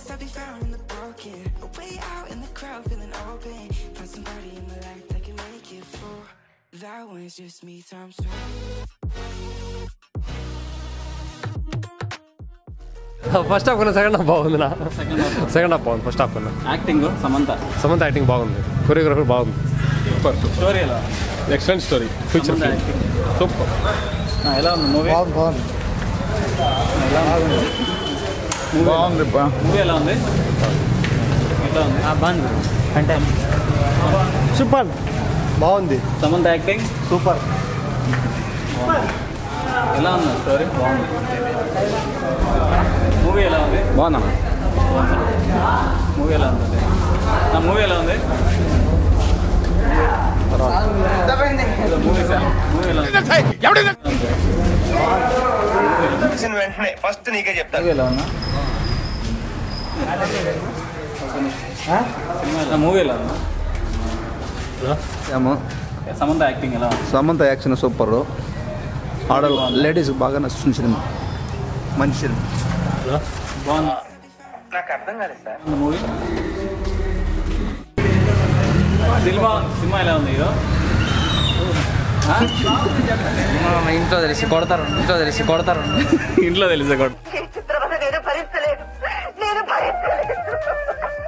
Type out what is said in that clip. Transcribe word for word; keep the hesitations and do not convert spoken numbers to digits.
lost, I'll be found in the broken. A way out in the crowd, feeling open. Find somebody in my life that can make it full. That one's just me, times two. First half కన్నా second half బాగుంది నా second half బాగుంది first half కన్నా acting Samantha Samantha acting బాగుంది choreography బాగుంది super story ఎలా excellent story future super ఎలా ఉంది మూవీ బాగుంది బాగుంది బాగుంది మూవీ ఎలా ఉంది ఎట్లా ఉంది బాగుంది అంటే సూపర్ బాగుంది సమంత యాక్టింగ్ సూపర్ ఎలా ఉంది స్టోరీ బాగుంది మూవీ ఎలా ఉంది బాగుందా మూవీ ఎలా ఉంది నా మూవీ ఎలా ఉంది మూవీ మూవీ ఎలా ఉంది వెంటనే ఫస్ట్ నీకే చెప్తా మూవీ ఎలా ఉన్నా మూవీ ఎలా ఉన్నా ఏమో సమంత యాక్టింగ్ ఎలా ఉంది సమంత యాక్షన్ సూపర్ ఆడ లేడీస్ బాగా నచ్చుతుంది సినిమా మంచి సినిమా బాగుంది నాకు అర్థం కాలేదు సార్ మూవీ సినిమా సినిమా ఎలా ఉంది హీరో ఇంట్లో తెలిసి కొడతారు ఇంట్లో తెలిసి కొడతారు ఇంట్లో తెలిసి కొడ నేను భరించలేదు నేను భరించలేదు